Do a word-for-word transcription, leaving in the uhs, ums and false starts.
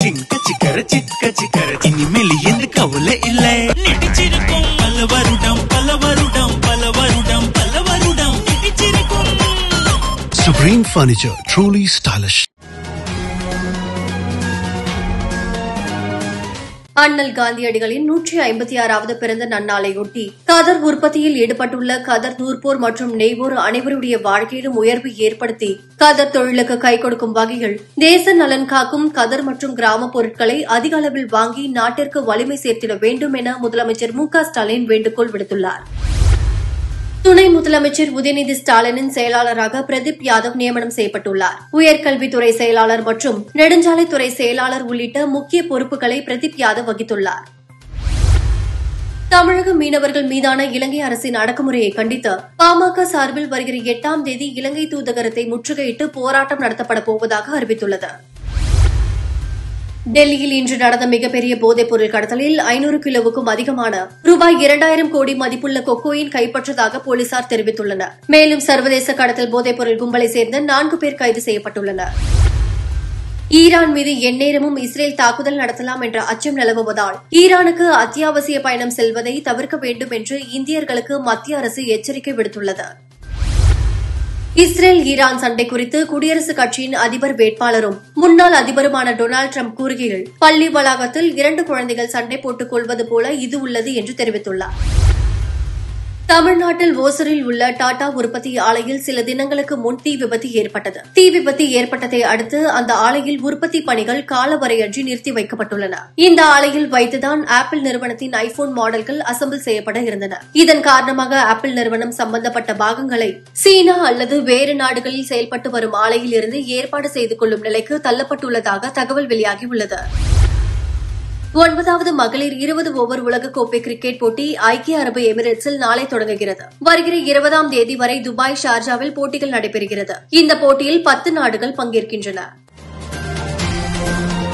சிங்க சிக்கர சிக்க சிக்கர இனிமேல் எந்த கவலை இல்லை. நடிச்சிருக்கும் பல வருடம் பல வருடம் பல வருடம் பல வருடம் நடிச்சிருக்கும். Supreme Furniture, truly stylish. அண்ணல் காந்தியடிகளின் நூற்றி ஐம்பத்தி ஆறாவது பிறந்த நன்னாளையொட்டி கதர் உற்பத்தியில் ஈடுபட்டுள்ள கதர் நூற்போர் மற்றும் நெய்வோர் அனைவருடைய வாழ்க்கையிலும் உயர்வு ஏற்படுத்தி கதர் தொழிலுக்கு கை கொடுக்கும் வகையில் தேச நலன் காக்கும் கதர் மற்றும் கிராம பொருட்களை அதிக அளவில் வாங்கி நாட்டிற்கு வலிமை சேர்த்திட வேண்டும் என முதலமைச்சர் மு க ஸ்டாலின் வேண்டுகோள் விடுத்துள்ளார். துணை முதலமைச்சர் உதயநிதி ஸ்டாலினின் செயலாளராக பிரதீப் யாதவ் நியமனம் செய்யப்பட்டுள்ளார். உயர்கல்வித்துறை செயலாளர் மற்றும் நெடுஞ்சாலைத்துறை செயலாளர் உள்ளிட்ட முக்கிய பொறுப்புகளை பிரதீப் யாதவ் வகித்துள்ளார். தமிழக மீனவர்கள் மீதான இலங்கை அரசின் அடக்குமுறையை கண்டித்து பாமக சார்பில் வருகிற எட்டாம் தேதி இலங்கை தூதரகத்தை முற்றுகையிட்டு போராட்டம் நடத்தப்பட போவதாக அறிவித்துள்ளது. டெல்லியில் இன்று நடந்த மிகப்பெரிய போதைப் பொருள் கடத்தலில் ஐநூறு கிலோவுக்கும் அதிகமான ரூபாய் இரண்டாயிரம் கோடி மதிப்புள்ள கொக்கோயின் கைப்பற்றதாக போலீசார் தெரிவித்துள்ளனர். மேலும் சர்வதேச கடத்தல் போதைப் பொருள் கும்பலை சேர்ந்த நான்கு பேர் கைது செய்யப்பட்டுள்ளனர். ஈரான் மீது எந்நேரமும் இஸ்ரேல் தாக்குதல் நடத்தலாம் என்ற அச்சம் நிலவுவதால் ஈரானுக்கு அத்தியாவசிய பயணம் செல்வதை தவிர்க்க வேண்டும் என்று இந்தியர்களுக்கு மத்திய அரசு எச்சரிக்கை விடுத்துள்ளது. இஸ்ரேல் ஈரான் சண்டை குறித்து குடியரசுக் கட்சியின் அதிபர் வேட்பாளரும் முன்னாள் அதிபருமான டொனால்டு டிரம்ப் கூறுகையில் பள்ளி வளாகத்தில் இரண்டு குழந்தைகள் சண்டை போட்டுக் கொள்வது போல இது உள்ளது என்று தெரிவித்துள்ளார். தமிழ்நாட்டில் ஓசூரில் உள்ள டாடா உற்பத்தி ஆலையில் சில தினங்களுக்கு முன் தீ விபத்து ஏற்பட்டது. தீ விபத்து ஏற்பட்டதை அடுத்து அந்த ஆலையில் உற்பத்தி பணிகள் காலவரையன்றி நிறுத்தி வைக்கப்பட்டுள்ளன. இந்த ஆலையில் வைத்துதான் ஆப்பிள் நிறுவனத்தின் ஐபோன் மாடல்கள் அசம்பிள் செய்யப்பட இருந்தன. இதன் காரணமாக ஆப்பிள் நிறுவனம் சம்பந்தப்பட்ட பாகங்களை சீனா அல்லது வேறு நாடுகளில் செயல்பட்டு வரும் ஆலையில் இருந்து ஏற்பாடு செய்து கொள்ளும் நிலைக்கு தள்ளப்பட்டுள்ளதாக தகவல் வெளியாகியுள்ளது. ஒன்பதாவது மகளிர் இருபது ஓவர் உலகக்கோப்பை கிரிக்கெட் போட்டி ஐக்கிய அரபு எமிரேட்ஸில் நாளை தொடங்குகிறது. வருகிற இருபதாம் தேதி வரை துபாய், ஷார்ஜாவில் போட்டிகள் நடைபெறுகிறது. இந்த போட்டியில் பத்து நாடுகள் பங்கேற்கின்றன.